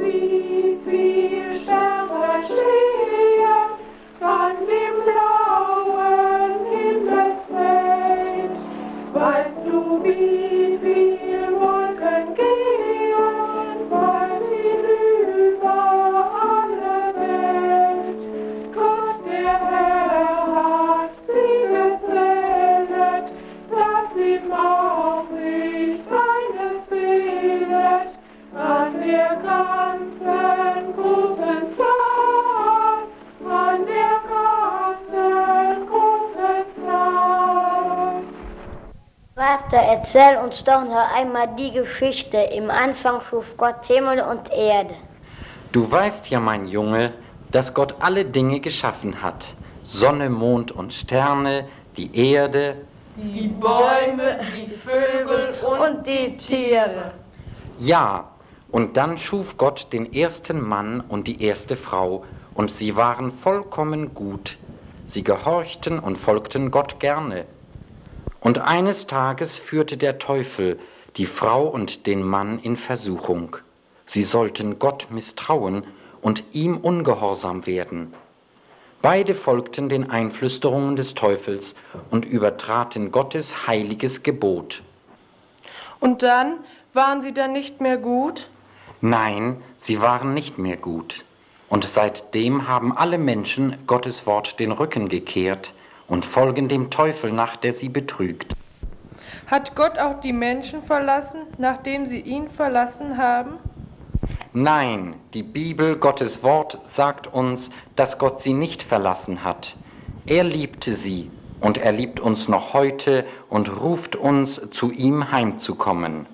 wie viel Sterne stehen an dem blauen Himmelsfeld. Weißt du, wie viel Wolken gehen weit hinüber alle Welt? Gott, der Herr, hat sie gezählet, dass ihm auch nicht eines fehlet. An der ganzen großen Zahl, an der ganzen großen Zahl. Vater, erzähl uns doch noch einmal die Geschichte. Im Anfang schuf Gott Himmel und Erde. Du weißt ja, mein Junge, dass Gott alle Dinge geschaffen hat. Sonne, Mond und Sterne, die Erde. Die Bäume, die Vögel und die Tiere. Ja, und dann schuf Gott den ersten Mann und die erste Frau, und sie waren vollkommen gut. Sie gehorchten und folgten Gott gerne. Und eines Tages führte der Teufel die Frau und den Mann in Versuchung. Sie sollten Gott misstrauen und ihm ungehorsam werden. Beide folgten den Einflüsterungen des Teufels und übertraten Gottes heiliges Gebot. Und dann waren sie dann nicht mehr gut? Nein, sie waren nicht mehr gut. Und seitdem haben alle Menschen Gottes Wort den Rücken gekehrt und folgen dem Teufel nach, der sie betrügt. Hat Gott auch die Menschen verlassen, nachdem sie ihn verlassen haben? Nein, die Bibel, Gottes Wort, sagt uns, dass Gott sie nicht verlassen hat. Er liebte sie und er liebt uns noch heute und ruft uns, zu ihm heimzukommen.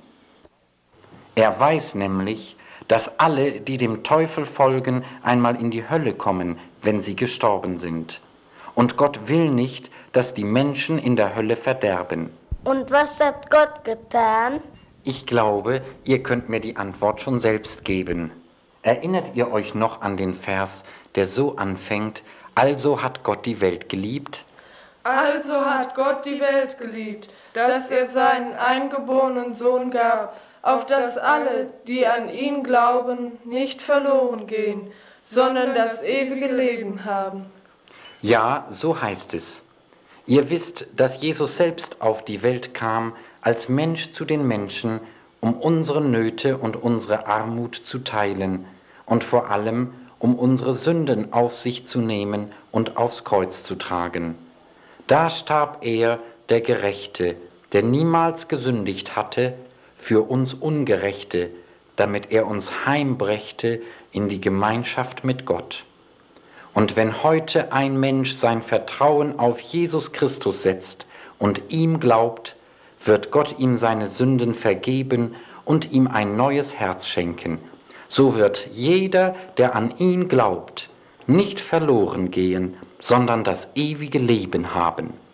Er weiß nämlich, dass alle, die dem Teufel folgen, einmal in die Hölle kommen, wenn sie gestorben sind. Und Gott will nicht, dass die Menschen in der Hölle verderben. Und was hat Gott getan? Ich glaube, ihr könnt mir die Antwort schon selbst geben. Erinnert ihr euch noch an den Vers, der so anfängt: Also hat Gott die Welt geliebt? Also hat Gott die Welt geliebt, dass er seinen eingeborenen Sohn gab, auf dass alle, die an ihn glauben, nicht verloren gehen, sondern das ewige Leben haben. Ja, so heißt es. Ihr wisst, dass Jesus selbst auf die Welt kam, als Mensch zu den Menschen, um unsere Nöte und unsere Armut zu teilen und vor allem, um unsere Sünden auf sich zu nehmen und aufs Kreuz zu tragen. Da starb er, der Gerechte, der niemals gesündigt hatte, für uns Ungerechte, damit er uns heimbrächte in die Gemeinschaft mit Gott. Und wenn heute ein Mensch sein Vertrauen auf Jesus Christus setzt und ihm glaubt, wird Gott ihm seine Sünden vergeben und ihm ein neues Herz schenken. So wird jeder, der an ihn glaubt, nicht verloren gehen, sondern das ewige Leben haben.